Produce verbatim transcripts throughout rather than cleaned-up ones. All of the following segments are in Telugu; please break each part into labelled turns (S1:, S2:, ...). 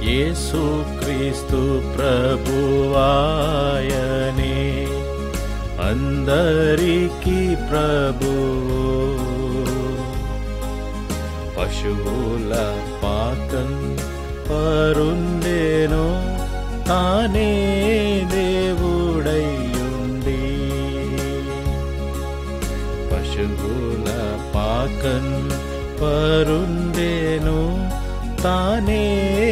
S1: యేసుక్రీస్తు ప్రభువాయనే అందరికీ ప్రభువు. పశువుల పాకం పరుండెను తానే దేవుడయ్యుండి. పశువుల పాకం పరుండెను తానే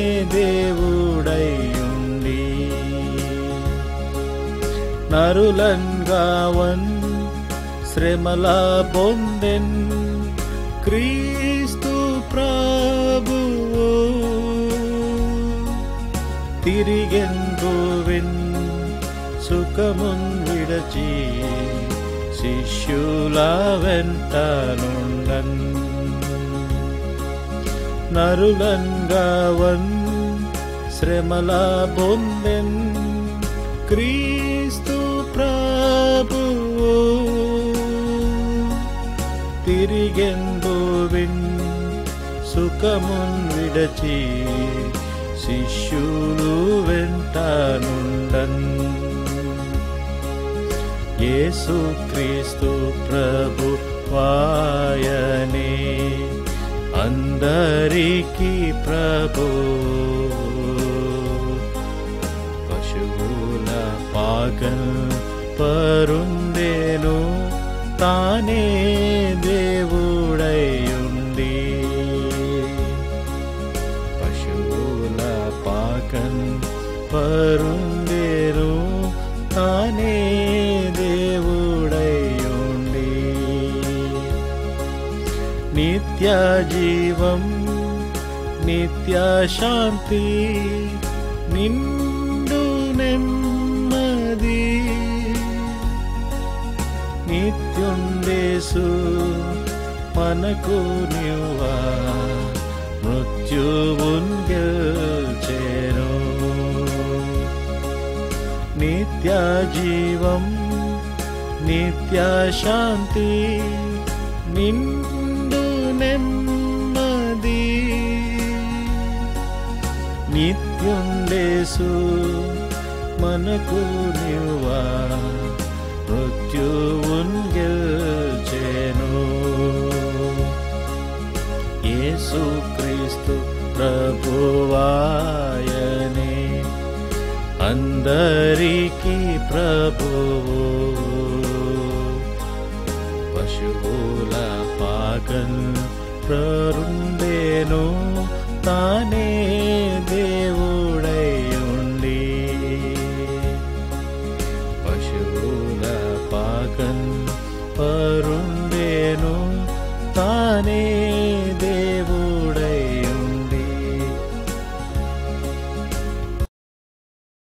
S1: దేవుడయ్యుండి. నరులంగావన్ శ్రమల పొందెన్ క్రీస్తు ప్రభువు. తిరిగెందువిన్ సుఖమున్ విడచి శిష్యుల వెంట నుండన్. నరులంగావన్ శ్రమల పొందెన్ క్రీస్తు ప్రభువు. తిరిగెందువిన్ సుఖమున్ విడచి శిష్యులు వెంట నుండన్. యేసుక్రీస్తు ప్రభువాయనే అందరికీ ప్రభువు. పశువుల పాకం పరుండెను తానే దేవుడయ్యుండి. పశువుల పాకం పరుండెను తానే దేవుడయ్యుండి. నిత్య జీవం నిత్య శాంతి నిండు నెమ్మది నిత్యుండేసు మనకు నివ్వా మృత్యువున్ గెల్చెను. నిత్య జీవం నిత్య శాంతి నిండు నెమ్మది నిత్యుండేసు మనకు నివ్వా మృత్యువున్ గెల్చెను. యేసుక్రీస్తు ప్రభువాయనే అందరికీ ప్రభువు. పశువుల పాకం పరుండెను తానే దేవుడయ్యుండి. పశువుల పాకం పరుండెను తానే